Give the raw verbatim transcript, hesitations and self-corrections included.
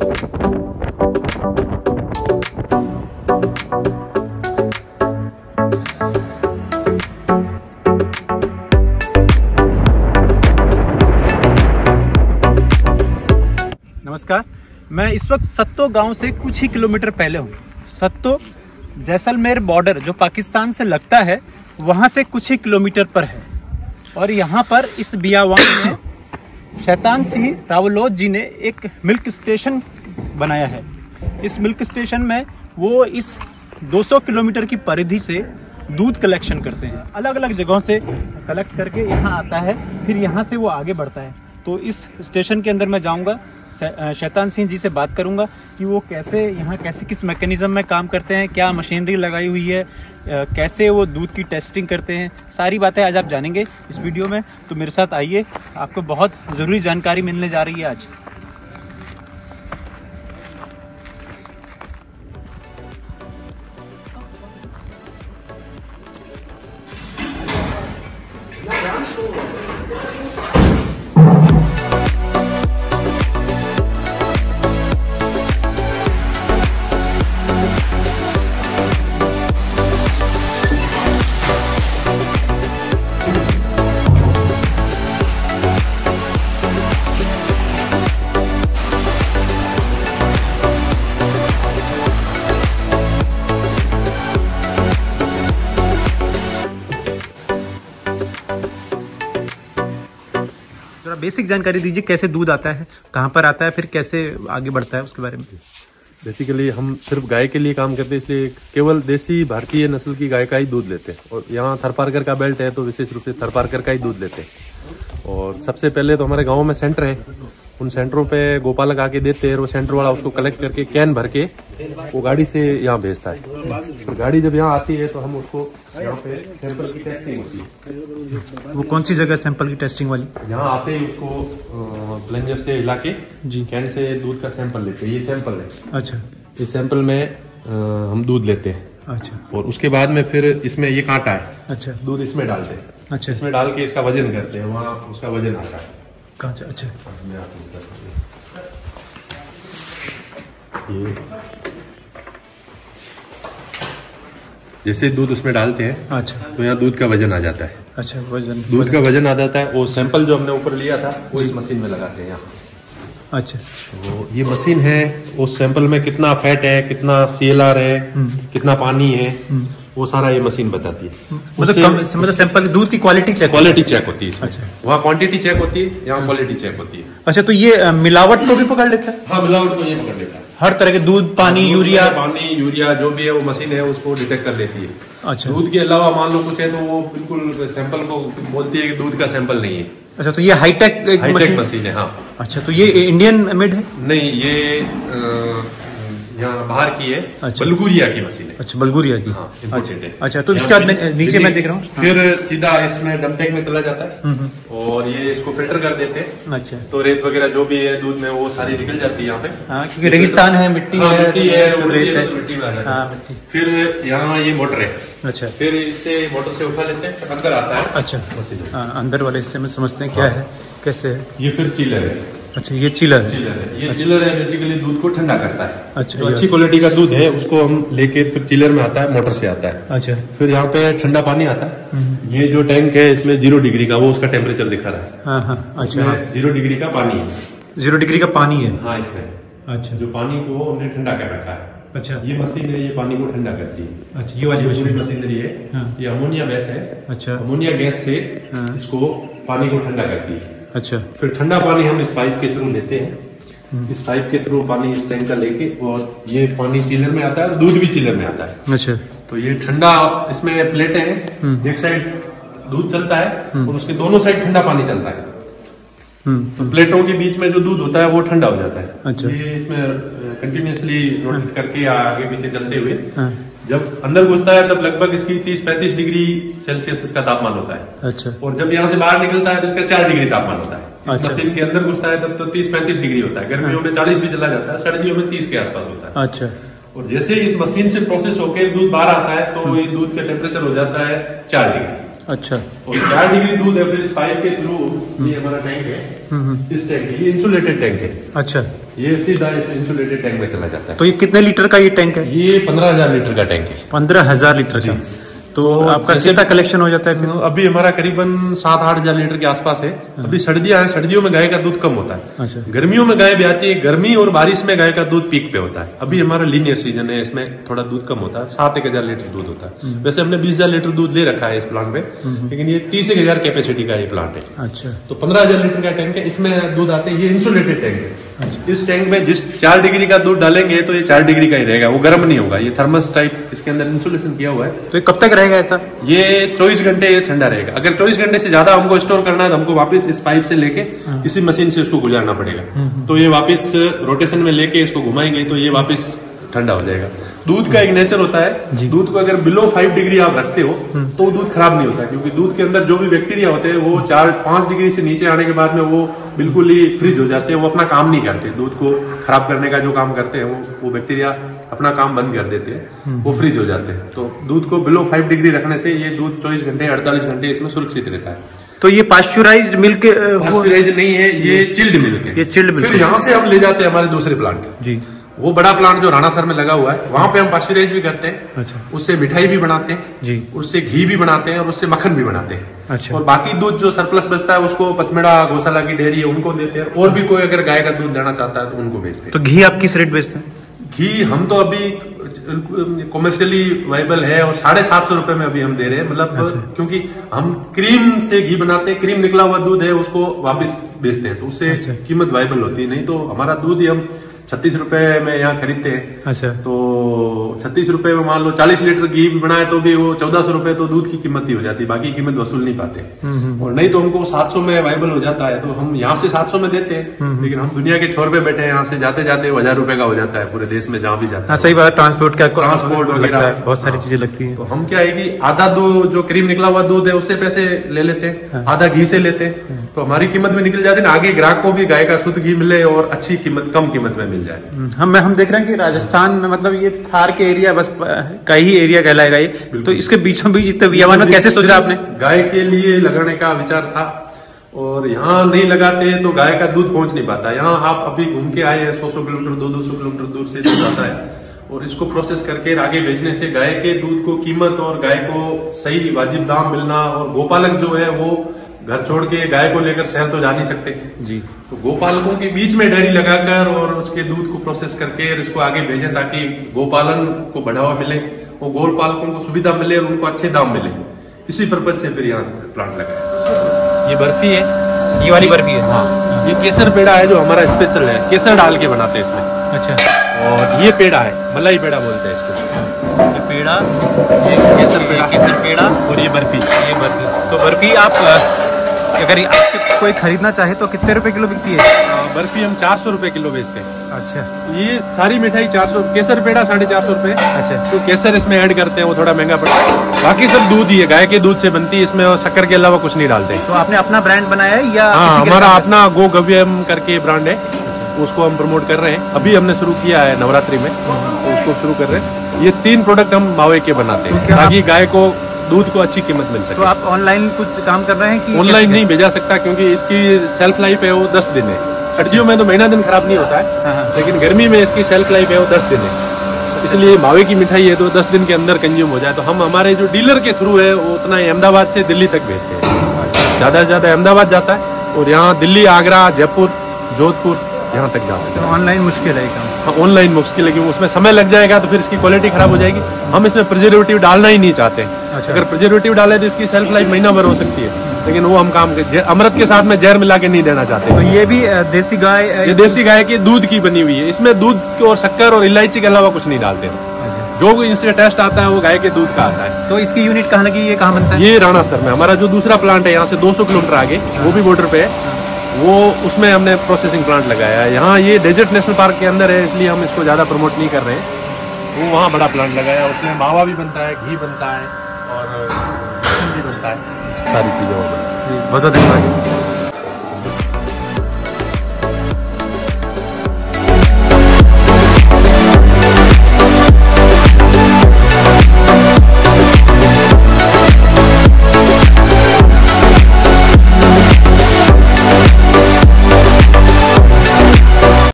नमस्कार, मैं इस वक्त सत्तो गांव से कुछ ही किलोमीटर पहले हूँ। सत्तो जैसलमेर बॉर्डर जो पाकिस्तान से लगता है वहाँ से कुछ ही किलोमीटर पर है। और यहाँ पर इस बियावान में शैतान सिंह रावलोत जी ने एक मिल्क स्टेशन बनाया है। इस मिल्क स्टेशन में वो इस दो सौ किलोमीटर की परिधि से दूध कलेक्शन करते हैं। अलग अलग जगहों से कलेक्ट करके यहाँ आता है, फिर यहाँ से वो आगे बढ़ता है। तो इस स्टेशन के अंदर मैं जाऊँगा, शैतान सिंह जी से बात करूंगा कि वो कैसे यहाँ कैसे किस मैकेनिज्म में काम करते हैं, क्या मशीनरी लगाई हुई है, कैसे वो दूध की टेस्टिंग करते हैं। सारी बातें आज आप जानेंगे इस वीडियो में। तो मेरे साथ आइए, आपको बहुत ज़रूरी जानकारी मिलने जा रही है आज। बेसिक जानकारी दीजिए, कैसे दूध आता है, कहाँ पर आता है, फिर कैसे आगे बढ़ता है, उसके बारे में। बेसिकली हम सिर्फ गाय के लिए काम करते हैं, इसलिए केवल देसी भारतीय नस्ल की गाय का ही दूध लेते हैं। और यहाँ थरपारकर का बेल्ट है तो विशेष रूप से थरपारकर का ही दूध लेते हैं। और सबसे पहले तो हमारे गाँव में सेंटर है, उन सेंटरों पे गोपालक आके देते हैं। वो सेंटर वाला उसको कलेक्ट करके कैन भर के वो गाड़ी से यहाँ भेजता है। और गाड़ी जब यहाँ आती है तो हम उसको यहाँ पे सैंपल की टेस्टिंग होती है। वो कौन सी जगह सैंपल की टेस्टिंग वाली? यहाँ आते ही उसको प्लेंजर से हिला के जी कैन से दूध का सैंपल लेते हैं। ये सैंपल है। अच्छा। इस सैंपल में आ, हम दूध लेते हैं। अच्छा। और उसके बाद में फिर इसमें ये कांटा है। अच्छा। दूध इसमें डालते हैं। अच्छा। इसमें डाल के इसका वजन करते हैं, वहाँ उसका वजन आता है। अच्छा। अच्छा। ये जैसे दूध उसमें डालते हैं, अच्छा, तो यहाँ दूध का वजन आ जाता है। अच्छा, वजन दूध का वजन आ जाता है। वो सैंपल जो हमने ऊपर लिया था वो इस मशीन में लगाते हैं यहाँ। अच्छा। वो ये मशीन है, उस सैंपल में कितना फैट है, कितना सीएलआर है, कितना पानी है, वो सारा ये मशीन बताती है। मतलब मतलब सैंपल दूध की क्वालिटी चेक क्वालिटी चेक होती है। अच्छा। वहाँ क्वांटिटी चेक होती है, यहाँ क्वालिटी चेक होती है। अच्छा, तो ये मिलावट को भी पकड़ लेता है? हाँ, मिलावट को ये पकड़ लेता है। हर तरह के दूध, पानी, यूरिया, पानी यूरिया जो भी है वो मशीन है उसको डिटेक्ट कर लेती है। अच्छा। दूध के अलावा मान लो कुछ है तो वो बिल्कुल सैंपल को बोलती है कि दूध का सैंपल नहीं है। अच्छा, तो ये हाईटेक हाईटेक मशीन है। हाँ। अच्छा, तो ये इंडियन मेड है? नहीं, ये आ, यहाँ बाहर की है। अच्छा। बल्गुरिया की मशीन है। अच्छा, बल्गुरिया की। हाँ, अच्छा। अच्छा, तो इसके बाद नीचे मैं देख रहा हूँ, फिर सीधा इसमें डम टैंक में चला जाता है और ये इसको फिल्टर कर देते हैं। अच्छा। तो रेत वगैरह जो भी है दूध में वो सारी निकल जाती है यहाँ पे। हाँ, क्योंकि रेगिस्तान है, मिट्टी है, मिट्टी है, रेत है, मिट्टी में आ जाती है। हाँ, मिट्टी। फिर यहाँ ये मोटर है। अच्छा। फिर इससे मोटर से उठा लेते हैं, अंदर आता है। अच्छा। हाँ, अंदर वाले हिस्से में समझते हैं क्या है, कैसे है। ये फिर चिलर है। अच्छा, ये चिलर है। चिलर है। ये चिलर है, बेसिकली दूध को ठंडा करता है। अच्छा। तो अच्छी क्वालिटी का दूध है उसको हम लेके फिर चिलर में आता है, मोटर से आता है। अच्छा। फिर यहाँ पे ठंडा पानी आता है। ये जो टैंक है इसमें जीरो डिग्री का, वो उसका टेम्परेचर दिखा रहा है। हाँ हाँ। अच्छा। जीरो डिग्री का पानी है। जीरो डिग्री का पानी है? हाँ, इसमें। अच्छा। जो पानी को हमने ठंडा कर रखा है। अच्छा। ये मशीन है, ये पानी को ठंडा करती है। अच्छा, ये वाली मशीन मशीनरी है। ये अमोनिया गैस है। अच्छा। अमोनिया गैस से इसको पानी को ठंडा करती है। अच्छा। फिर ठंडा पानी हम इस पाइप के थ्रू लेते हैं। इस पाइप के थ्रू पानी इस टैंक का लेके, और ये पानी चिलर में आता है और दूध भी चिलर में आता है। अच्छा। तो ये ठंडा, इसमें प्लेटें हैं, एक साइड दूध चलता है और उसके दोनों साइड ठंडा पानी चलता है। तो प्लेटों के बीच में जो दूध होता है वो ठंडा हो जाता है। अच्छा। ये इसमें कंटिन्यूसली रोटेट करके आगे पीछे चलते हुए जब अंदर घुसता है तब लगभग इसकी तीस पैंतीस डिग्री सेल्सियस इसका तापमान होता है। अच्छा। और जब यहाँ से बाहर निकलता है तो इसका चार डिग्री तापमान होता है। इस अच्छा। मशीन के अंदर घुसता है तब तो तीस पैंतीस डिग्री होता है। गर्मियों में चालीस भी चला जाता है, सर्दियों में तीस के आसपास होता है। अच्छा। और जैसे इस मशीन से प्रोसेस होकर दूध बाहर आता है तो ये दूध का टेम्परेचर हो जाता है चार डिग्री। अच्छा। और चार डिग्री दूध है, फिर इस पाइप के थ्रू ये हमारा टैंक है, इस टैंक है, ये इंसुलेटेड टैंक है। अच्छा, ये सीधा इस इंसुलेटेड टैंक में चला जाता है। तो ये कितने लीटर का ये टैंक है? ये पंद्रह हजार लीटर का टैंक है। पंद्रह हजार लीटर का। तो, तो आपका कितना कलेक्शन हो जाता है फिर? अभी हमारा करीबन सात आठ हजार लीटर के आसपास है। अभी सर्दियां हैं, सर्दियों में गाय का दूध कम होता है। अच्छा। गर्मियों में गाय भी आती है, गर्मी और बारिश में गाय का दूध पीक पे होता है। अभी हमारा लीनियर सीजन है, इसमें थोड़ा दूध कम होता है, सात एक हजार लीटर दूध होता है। वैसे हमने बीस हजार लीटर दूध ले रखा है इस प्लांट पे, लेकिन ये तीस एक हजार कैपेसिटी का ये प्लांट है। अच्छा। तो पंद्रह हजार लीटर का टैंक है, इसमें दूध आते हैं। ये इंसुलेटेड टैंक है। अच्छा। इस टैंक में जिस चार डिग्री का दूध डालेंगे तो ये चार डिग्री का ही रहेगा, वो गर्म नहीं होगा। ये थर्मस टाइप इसके अंदर इंसुलेशन किया हुआ है। तो ये कब तक रहेगा ऐसा? ये चौबीस घंटे ये ठंडा रहेगा। अगर चौबीस घंटे से ज्यादा हमको स्टोर करना है तो हमको वापस इस पाइप से लेके इसी मशीन से उसको गुजारना पड़ेगा। तो ये वापस रोटेशन में लेके इसको घुमाएंगे तो ये वापस ठंडा हो जाएगा। दूध का एक नेचर होता है, दूध को अगर बिलो फाइव डिग्री आप रखते हो तो दूध खराब नहीं होता, क्योंकि दूध के अंदर जो भी बैक्टीरिया होते हैं वो चार पांच डिग्री से नीचे आने के बाद में वो बिल्कुल ही फ्रीज हो जाते हैं, वो अपना काम नहीं करते। दूध को खराब करने का जो काम करते हैं वो वो बैक्टीरिया अपना काम बंद कर देते हैं, वो फ्रीज हो जाते हैं। तो दूध को बिलो फाइव डिग्री रखने से ये दूध चौबीस घंटे अड़तालीस घंटे इसमें सुरक्षित रहता है। तो ये पास्चुराइज्ड मिल्क? पास्चुराइज्ड नहीं है, ये चिल्ड मिल्क है। ये चिल्ड मिल्क। फिर यहाँ से हम ले जाते हैं हमारे दूसरे प्लांट जी, वो बड़ा प्लांट जो राणा सर में लगा हुआ है, वहां पे हम पास्चुराइज भी करते हैं। अच्छा। उससे मिठाई भी बनाते हैं जी, उससे घी भी बनाते हैं और उससे मक्खन भी बनाते हैं। अच्छा। और बाकी दूध जो सरप्लस बचता है उसको पथमेड़ा गौशाला की डेयरी है उनको देते हैं, और भी कोई अगर गाय का दूध देना चाहता है तो उनको बेचते हैं। तो घी आप किस रेट बेचते हैं? घी हम तो अभी कॉमर्शियली वाइबल है और साढ़े सात सौ रुपए में अभी हम दे रहे हैं। मतलब अच्छा। क्योंकि हम क्रीम से घी बनाते हैं, क्रीम निकला हुआ दूध है उसको वापस बेचते हैं, तो उससे अच्छा। कीमत वाइबल होती है। नहीं तो हमारा दूध ही हम छत्तीस रुपए में यहाँ खरीदते हैं। अच्छा। तो छत्तीस रुपए में मान लो चालीस लीटर घी बनाए तो भी वो चौदह सौ रुपए तो दूध की कीमत ही हो जाती है, बाकी कीमत वसूल नहीं पाते। और नहीं तो हमको सात सौ में वाइबल हो जाता है, तो हम यहाँ से सात सौ में देते हैं, लेकिन हम दुनिया के छोर पे बैठे हैं, यहाँ से जाते जाते हजार रुपए का हो जाता है पूरे देश में जहाँ भी जाता है। सही बात, ट्रांसपोर्ट का ट्रांसपोर्ट वगैरह बहुत सारी चीजें लगती है। तो हम क्या है कि आधा दूध जो क्रीम निकला हुआ दूध है उससे पैसे ले लेते हैं, आधा घी से लेते हैं, तो हमारी कीमत भी निकल जाती है, आगे ग्राहक को भी गाय का शुद्ध घी मिले और अच्छी कीमत कम कीमत में मिल जाए। हम हम देख रहे हैं कि राजस्थान में मतलब ये थार के एरिया बस का ही एरिया कहलाएगा ये, तो इसके बीचों बीच इतने वियमान में कैसे सोचा आपने? गाय के लिए लगाने का विचार था, और यहाँ नहीं लगाते तो गाय का दूध पहुंच नहीं पाता। यहाँ आप अभी घूम के आए हैं, सौ सौ किलोमीटर दो दो सौ किलोमीटर दूर से दूध आता है, और इसको प्रोसेस करके आगे भेजने से गाय के दूध को कीमत और गाय को सही वाजिब दाम मिलना, और गोपालक जो है वो घर छोड़ के गाय को लेकर शहर तो जा नहीं सकते जी, तो गोपालकों के बीच में डेयरी लगाकर और उसके दूध को प्रोसेस करके और इसको आगे भेजें ताकि गोपालन को बढ़ावा मिले, और गोपालकों को सुविधा मिले और उनको अच्छे दाम मिले। इसी पर्पज से फिर यहाँ प्लांट लगाया। ये बर्फी है, ये वाली बर्फी है। हाँ, ये केसर पेड़ा है जो हमारा स्पेशल है, केसर डाल के बनाते हैं इसमें। अच्छा। और ये पेड़ा है, मलाई पेड़ा बोलते हैं इसको। ये पेड़ा, ये केसर पेड़ा, केसर पेड़ा, और ये बर्फी, ये बर्फी। तो बर्फी आप अगर आपसे कोई खरीदना चाहे तो कितने रुपए किलो बिकती है? बर्फी हम चार सौ रुपए किलो बेचते हैं। अच्छा। ये सारी मिठाई चार सौ, केसर पेड़ा साढ़े चार सौ रुपए। अच्छा। तो केसर इसमें ऐड करते हैं, वो थोड़ा महंगा पड़ता है, बाकी सब दूध ही है, गाय के दूध से बनती है, इसमें शक्कर के अलावा कुछ नहीं डालते। तो आपने अपना ब्रांड बनाया है या? हाँ, हमारा अपना गो गव्यम करके ब्रांड है। अच्छा। उसको हम प्रमोट कर रहे हैं, अभी हमने शुरू किया है नवरात्रि में, तो उसको शुरू कर रहे हैं। ये तीन प्रोडक्ट हम मावे के बनाते हैं ताकि गाय को दूध को अच्छी कीमत मिल सके। तो आप ऑनलाइन कुछ काम कर रहे हैं कि? ऑनलाइन नहीं भेजा सकता, क्योंकि इसकी सेल्फ लाइफ है वो दस दिन है। सर्दियों में तो महीना दिन खराब नहीं होता है, लेकिन गर्मी में इसकी सेल्फ लाइफ है वो दस दिन है, इसलिए मावे की मिठाई है तो दस दिन के अंदर कंज्यूम हो जाए। तो हम हमारे जो डीलर के थ्रू है वो उतना अहमदाबाद से दिल्ली तक भेजते हैं, ज्यादा से ज्यादा अहमदाबाद जाता है, और यहाँ दिल्ली, आगरा, जयपुर, जोधपुर यहाँ तक जा सकते हैं। ऑनलाइन मुश्किल है काम? हाँ, ऑनलाइन मुश्किल है, क्योंकि उसमें समय लग जाएगा तो फिर इसकी क्वालिटी खराब हो जाएगी। हम इसमें प्रिजर्वेटिव डालना ही नहीं चाहते। अच्छा। अगर प्रिजर्वेटिव डाले तो इसकी सेल्फ लाइफ महीना भर हो सकती है, लेकिन वो हम काम अमृत के साथ में जहर मिला के नहीं देना चाहते। तो ये भी देसी गाय, ये देसी गाय के दूध की बनी हुई है, इसमें दूध और शक्कर और इलायची के अलावा कुछ नहीं डालते। जो भी इससे टेस्ट आता है वो गाय के दूध का आता है। तो इसकी यूनिट कहाँ लगी, ये कहाँ बनता है? ये राणा सर में, हमारा जो दूसरा प्लांट है यहाँ से दो सौ किलोमीटर आगे, वो भी बॉर्डर पे है, वो उसमें हमने प्रोसेसिंग प्लांट लगाया है। यहाँ ये डेजर्ट नेशनल पार्क के अंदर है, इसलिए हम इसको ज्यादा प्रमोट नहीं कर रहे हैं। वो वहाँ बड़ा प्लांट लगाया है, उसमें मावा भी बनता है, घी बनता है और भी बनता है, सारी चीजें वो बनती है। जी, बहुत बहुत धन्यवाद।